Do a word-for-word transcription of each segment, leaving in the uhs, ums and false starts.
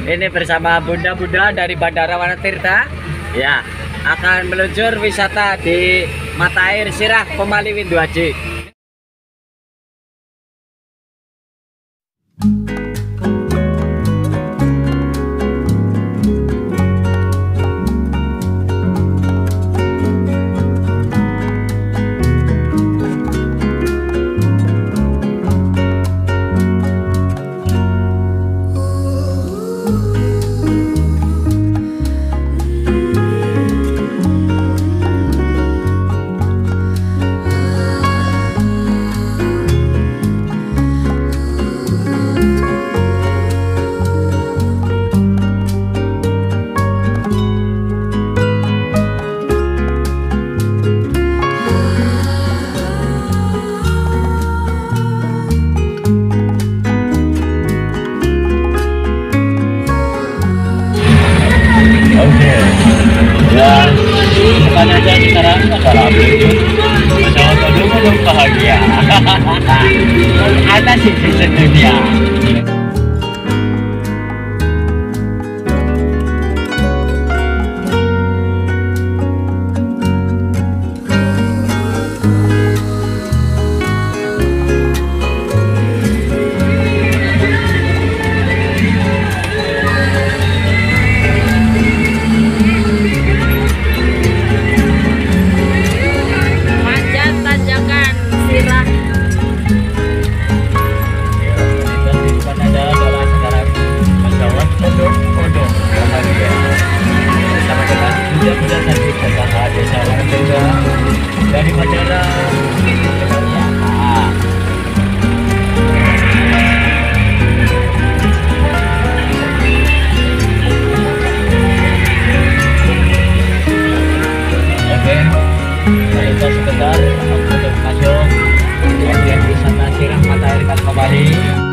Ini bersama bunda-bunda dari Bandara Wanatirta ya, akan meluncur wisata di mata air Sirah Pemali Windu Aji. Dan bukan aja sekarang masalah masalah dulu belum bahagia. Ada sih di dunia. Dari Madura oke, kita sebentar untuk masuk objek wisata Sirah Mata Air Pemali.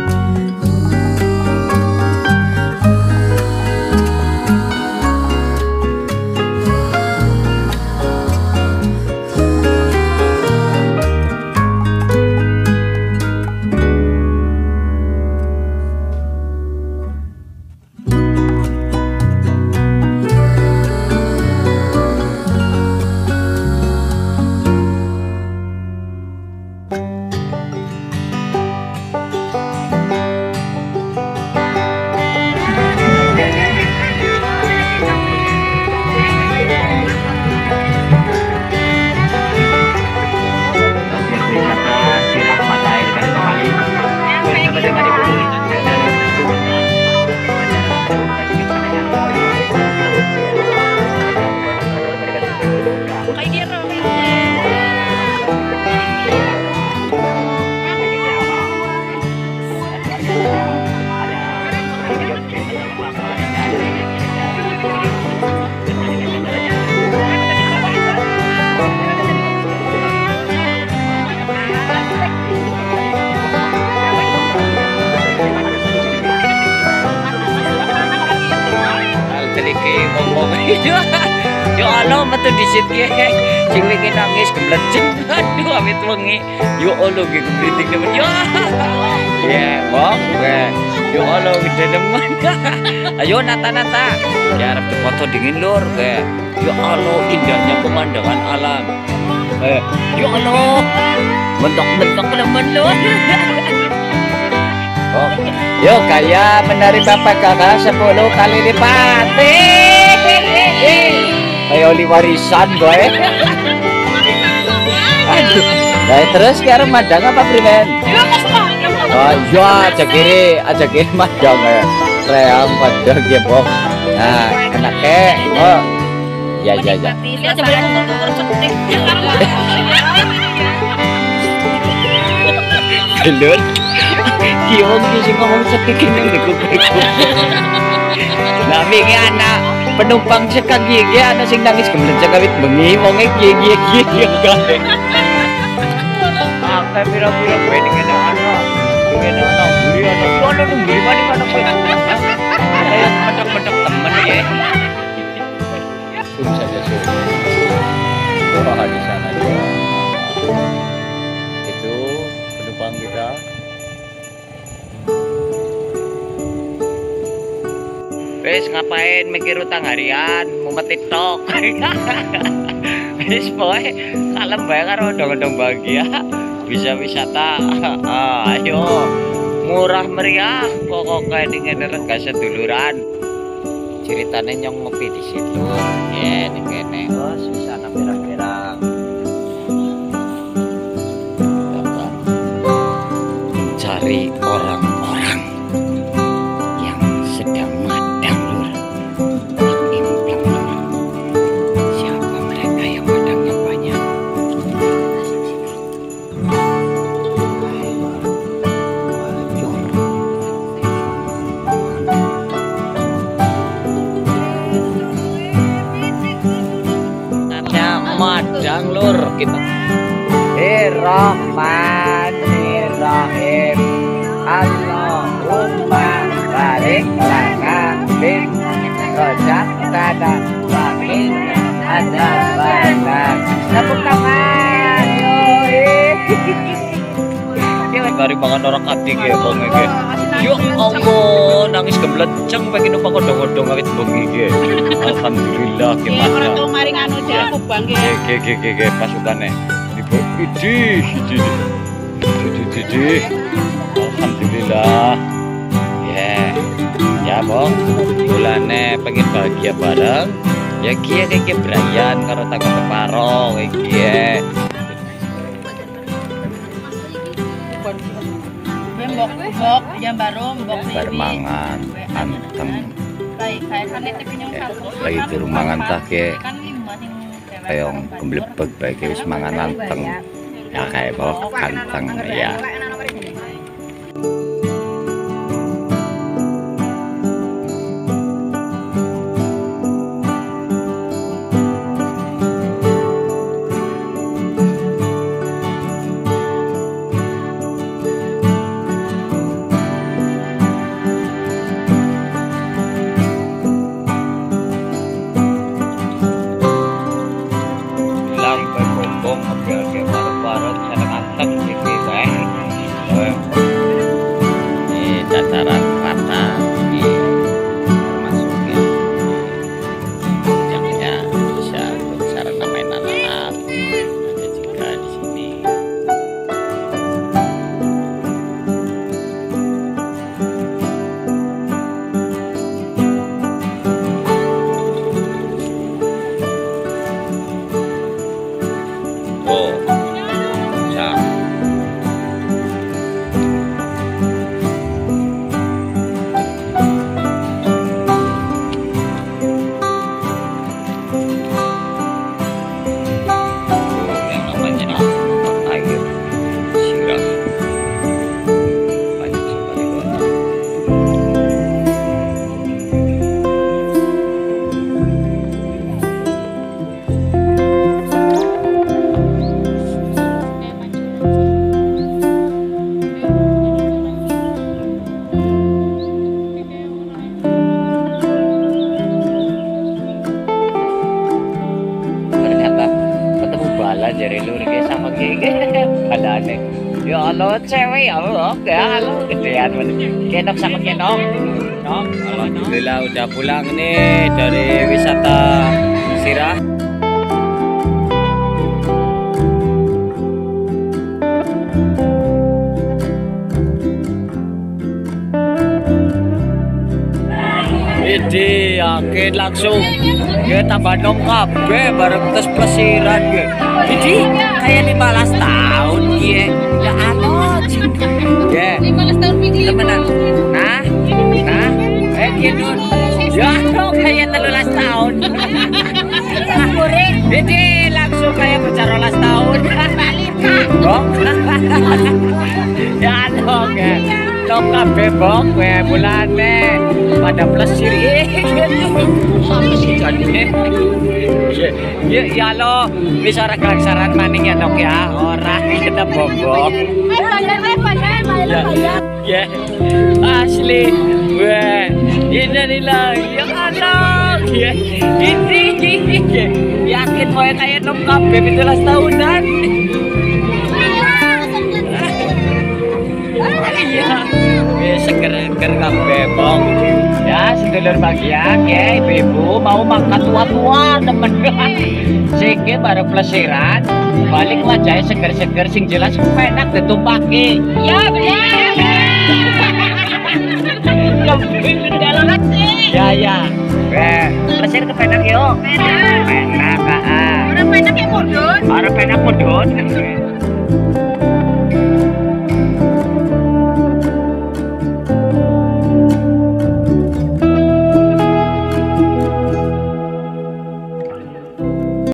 Yo Allah metu disit ki sing wingi nangis geblecet aduh amit wengi yo Allah ki kebriting nemen yo ya wong yo Allah gede nemen ayo nata-nata ya arep foto dingin lur ke yo Allah indahnya pemandangan alam eh yo Allah mentok-mentok nemen lur. Oh, yo kayak menari bapak kakak sepuluh kali lipat. Ayo li warisan gue. Aduh. Nah, terus sekarang madang apa primen? Oh iya, aja kiri, aja kiri madang ya. Reang madang ya bok. Nah, enak ke. Oh. Ya ya ya. Gelut. Kiwong sing ngomong setik ini gue. Nah, wingi anak penumpang sekak gigi ana sing nangis geblecek kawit bengi wonge gigi gigi gawe. Apa pira-pira kowe dengan anak. Ngene ana mburi ana ono mburi mani mana kowe. Kayak petok-petok temen ya. Sum saja sum. Doa di sana juga. Itu penumpang kita. Wis ngapain mikir utang harian, mumet TikTok. Wis boy, kalem bae karo odong-odong bahagia. Bisa wisata. Ah, ayo. Murah meriah pokoknya dengan rega seduluran. Ceritanya nyong ngopi di situ. Ya, ini kene. Oh, suasana pirang-pirang. Cari orang-orang yang sedang madang, Lur. Plak-implak, Lur. Siapa mereka yang madangnya banyak? Madang, Lur, kita Bismillahirrahmanirrahim. Allahumma barik lana bin rojakana wa min adzabannar. Tepuk tangan, yoi. Kari mangan orang kati ge bong ge. Yo Allah, nangis gebleceng pengen numpak odong-odong awit bengi ge. Alhamdulillah gimana. Orang mari nganu jamu Bang ge. Ge ge ge ge pasukane. Ibu idi idi. Idi idi. Alhamdulillah. Ya. Ya, Bong. Bulane pengen bahagia bareng. Ya kiye ke Brian karo tangga separo iki. Mbok mbok jam baru mbok Bermangan anteng. Baik, saya kan nitip nyong satu. Lagi di rumah ngantah ke kayong kemblebeg baik wis mangan anteng. Ya kayak bawa kanteng ya. Dataran rata ini termasuknya jamnya bisa untuk sarana main anak-anak ada juga di sini. Oh, bisa. Jadi lu kayak sama kayak balane. Ya Allah, cewek ya Allah, ya Allah, gedean banget. Kenok sama kenok. Nok, alhamdulillah udah pulang nih dari wisata Sirah. Jadi yakin langsung kita tambah nom kabeh bareng tes plesiran ge. Jadi kayak lima belas tahun ge. Ya Allah. Ya. lima belas tahun pilih. Temenan. Nah, nah, eh gitu. Ya dong kayak tiga belas tahun. Jadi langsung kayak pacar belas tahun. Bong. Ya dong ya. Nom kabeh bong kowe bulane pada plesir ya ya lo bisa ragak-saran maning ya dok ya orang kita bobok ya asli weh inilah ya Allah ya ini yakin kowe kayak nom kabeh tujuh belas tahunan. Iya, seger-seger kabeh bong. Ya Ya, sedulur bahagia, ya ibu-ibu mau makan tua-tua temen. Siki baru pelesiran, balik wajahnya seger-seger sing jelas penak ditumpaki. Ya benar. Ya ya, eh pelesir ke penak yuk. Penak. Penak, ah. Orang penak yang mudun. Orang penak mudun.